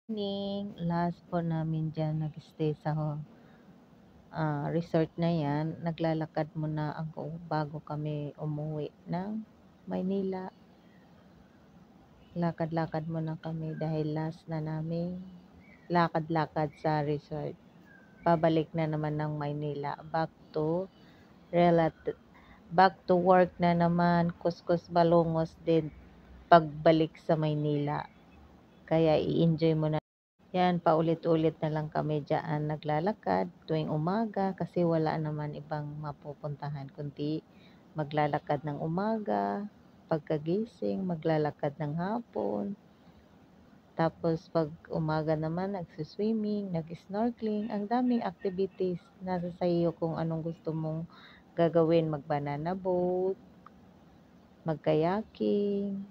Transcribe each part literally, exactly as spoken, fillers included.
Morning, last po namin dyan nag-stay sa ho- ah, resort na yan. Naglalakad muna ako bago kami umuwi ng Maynila. Lakad-lakad muna kami dahil last na namin lakad-lakad sa resort. Pabalik na naman ng Maynila. Back to relat- back to work na naman. Kuskus balungos din pagbalik sa Maynila. Kaya i-enjoy mo na. Yan, paulit-ulit na lang kami dyan naglalakad tuwing umaga kasi wala naman ibang mapupuntahan kundi maglalakad ng umaga, pagkagising, maglalakad ng hapon. Tapos pag umaga naman, nagsiswimming, nag-snorkeling, ang daming activities. Nasa sa iyo kung anong gusto mong gagawin, mag-banana boat, mag-kayaking,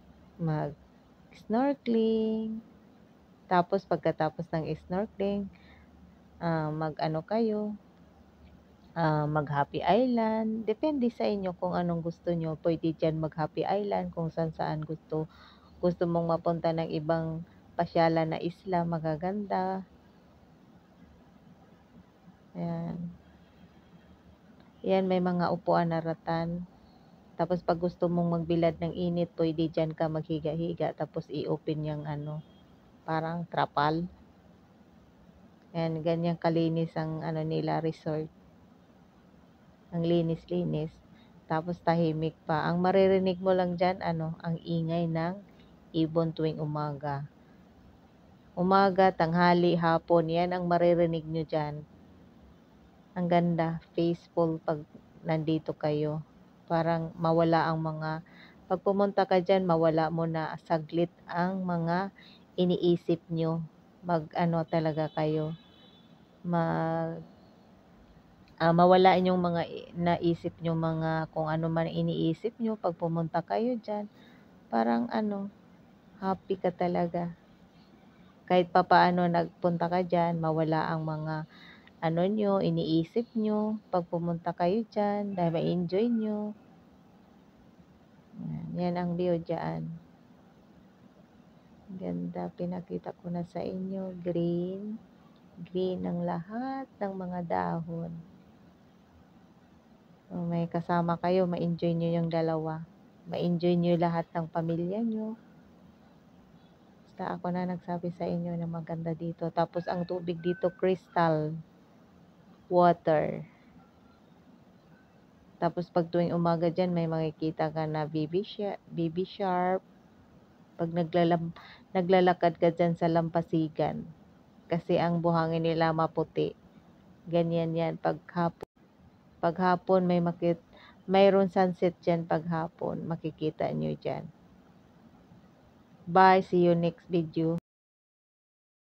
mag-snorkeling. Tapos pagkatapos ng snorkeling, ah, mag-ano kayo, ah, mag-Happy Island. Depende sa inyo kung anong gusto nyo. Pwede dyan mag-Happy Island kung saan saan gusto. Gusto mong mapunta ng ibang pasyalan na isla, magaganda. Ayan. Yan, may mga upuan na ratan. Tapos pag gusto mong magbilad ng init, pwede dyan ka maghiga-higa. Tapos i-open yung ano, parang trapal. Ayan, ganyan kalinis ang ano nila resort. Ang linis-linis. Tapos tahimik pa. Ang maririnig mo lang dyan, ano, ang ingay ng ibon tuwing umaga. Umaga, tanghali, hapon, yan ang maririnig nyo dyan. Ang ganda, peaceful pag nandito kayo. Parang mawala ang mga, pag pumunta ka dyan, mawala mo na saglit ang mga iniisip nyo. Mag, ano talaga kayo, mag, ah, mawala inyong mga i- naisip nyo, mga kung ano man iniisip nyo pag pumunta kayo dyan. Parang ano, happy ka talaga. Kahit papaano nagpunta ka dyan, mawala ang mga ano nyo, iniisip nyo pag pumunta kayo dyan, dahil ma-enjoy nyo. Yan, yan ang view dyan. Ganda, pinakita ko na sa inyo. Green. Green ang lahat ng mga dahon. Kung may kasama kayo, ma-enjoy nyo yung dalawa. Ma-enjoy nyo lahat ng pamilya nyo. Basta ako na nagsabi sa inyo na maganda dito. Tapos ang tubig dito, crystal water. Tapos pag tuwing umaga dyan, may makikita ka na baby, shark, baby shark. Pag naglalam, naglalakad ka dyan sa lampasigan. Kasi ang buhangin nila maputi. Ganyan yan pag hapon. Pag hapon, may makit, mayroon sunset dyan pag hapon. Makikita nyo dyan. Bye. See you next video.